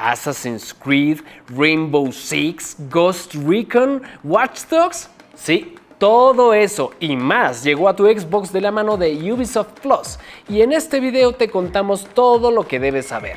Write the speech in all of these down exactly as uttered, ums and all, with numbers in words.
Assassin's Creed, Rainbow Six, Ghost Recon, Watch Dogs. Sí, todo eso y más llegó a tu Xbox de la mano de Ubisoft Plus, y en este video te contamos todo lo que debes saber.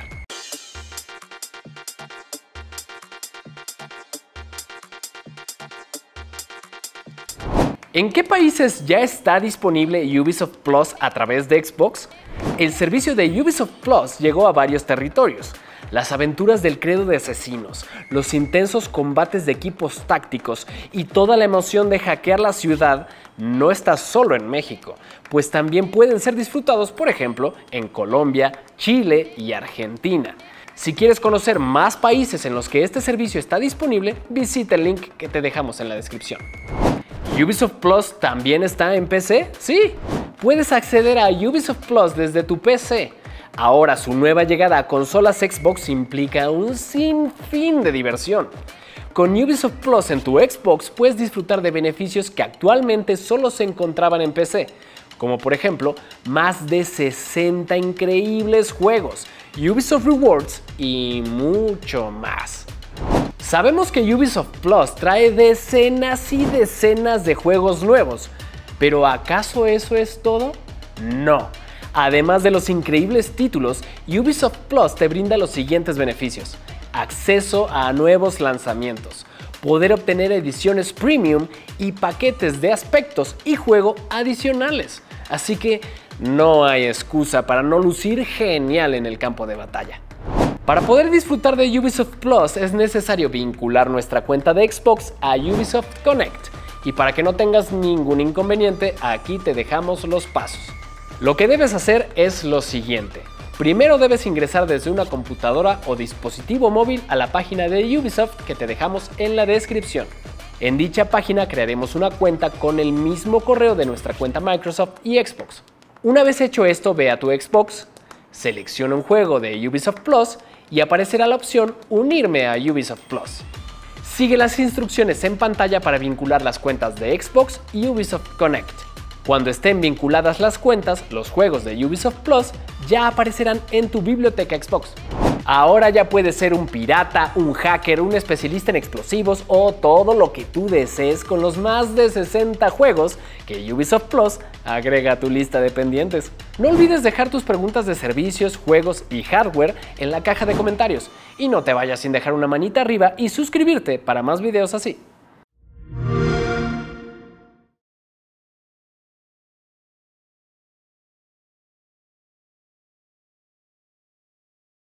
¿En qué países ya está disponible Ubisoft Plus a través de Xbox? El servicio de Ubisoft Plus llegó a varios territorios. Las aventuras del credo de asesinos, los intensos combates de equipos tácticos y toda la emoción de hackear la ciudad no está solo en México, pues también pueden ser disfrutados, por ejemplo, en Colombia, Chile y Argentina. Si quieres conocer más países en los que este servicio está disponible, visita el link que te dejamos en la descripción. ¿Ubisoft Plus también está en P C? Sí, puedes acceder a Ubisoft Plus desde tu P C. Ahora su nueva llegada a consolas Xbox implica un sinfín de diversión. Con Ubisoft Plus en tu Xbox puedes disfrutar de beneficios que actualmente solo se encontraban en P C, como por ejemplo más de sesenta increíbles juegos, Ubisoft Rewards y mucho más. Sabemos que Ubisoft Plus trae decenas y decenas de juegos nuevos, pero ¿acaso eso es todo? No. Además de los increíbles títulos, Ubisoft Plus te brinda los siguientes beneficios: acceso a nuevos lanzamientos, poder obtener ediciones premium y paquetes de aspectos y juego adicionales. Así que no hay excusa para no lucir genial en el campo de batalla. Para poder disfrutar de Ubisoft Plus es necesario vincular nuestra cuenta de Xbox a Ubisoft Connect, y para que no tengas ningún inconveniente, aquí te dejamos los pasos. Lo que debes hacer es lo siguiente. Primero debes ingresar desde una computadora o dispositivo móvil a la página de Ubisoft que te dejamos en la descripción. En dicha página crearemos una cuenta con el mismo correo de nuestra cuenta Microsoft y Xbox. Una vez hecho esto, ve a tu Xbox, selecciona un juego de Ubisoft Plus y aparecerá la opción Unirme a Ubisoft Plus. Sigue las instrucciones en pantalla para vincular las cuentas de Xbox y Ubisoft Connect. Cuando estén vinculadas las cuentas, los juegos de Ubisoft Plus ya aparecerán en tu biblioteca Xbox. Ahora ya puedes ser un pirata, un hacker, un especialista en explosivos o todo lo que tú desees con los más de sesenta juegos que Ubisoft Plus agrega a tu lista de pendientes. No olvides dejar tus preguntas de servicios, juegos y hardware en la caja de comentarios. Y no te vayas sin dejar una manita arriba y suscribirte para más videos así.